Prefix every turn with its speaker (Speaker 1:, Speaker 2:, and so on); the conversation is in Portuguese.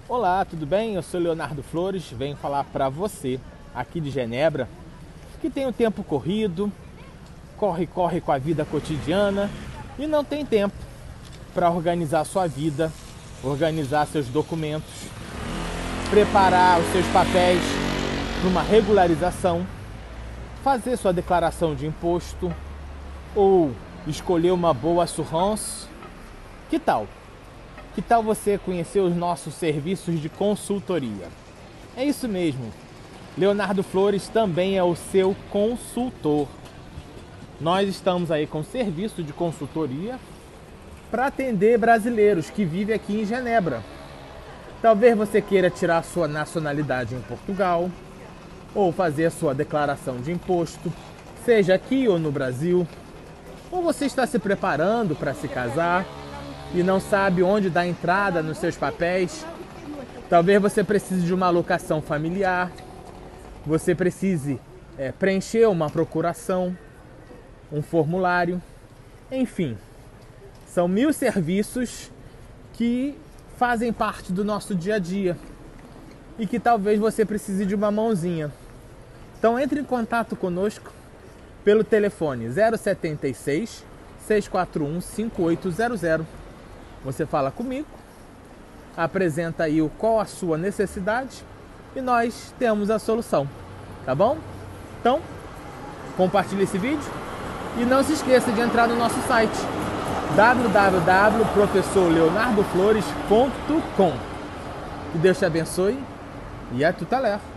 Speaker 1: Olá, tudo bem? Eu sou Leonardo Flores, venho falar para você aqui de Genebra, que tem o tempo corrido, corre com a vida cotidiana e não tem tempo para organizar sua vida, organizar seus documentos, preparar os seus papéis para uma regularização, fazer sua declaração de imposto ou escolher uma boa assurance. Que tal? Que tal você conhecer os nossos serviços de consultoria? É isso mesmo. Leonardo Flores também é o seu consultor. Nós estamos aí com serviço de consultoria para atender brasileiros que vivem aqui em Genebra. Talvez você queira tirar sua nacionalidade em Portugal ou fazer a sua declaração de imposto, seja aqui ou no Brasil. Ou você está se preparando para se casar e não sabe onde dar entrada nos seus papéis. Talvez você precise de uma alocação familiar, você precise preencher uma procuração, um formulário, enfim. São 1000 serviços que fazem parte do nosso dia a dia e que talvez você precise de uma mãozinha. Então entre em contato conosco pelo telefone 076 641 5800. Você fala comigo, apresenta aí qual a sua necessidade e nós temos a solução, tá bom? Então, compartilhe esse vídeo e não se esqueça de entrar no nosso site www.professorleonardoflores.com. Que Deus te abençoe e a tout à l'heure.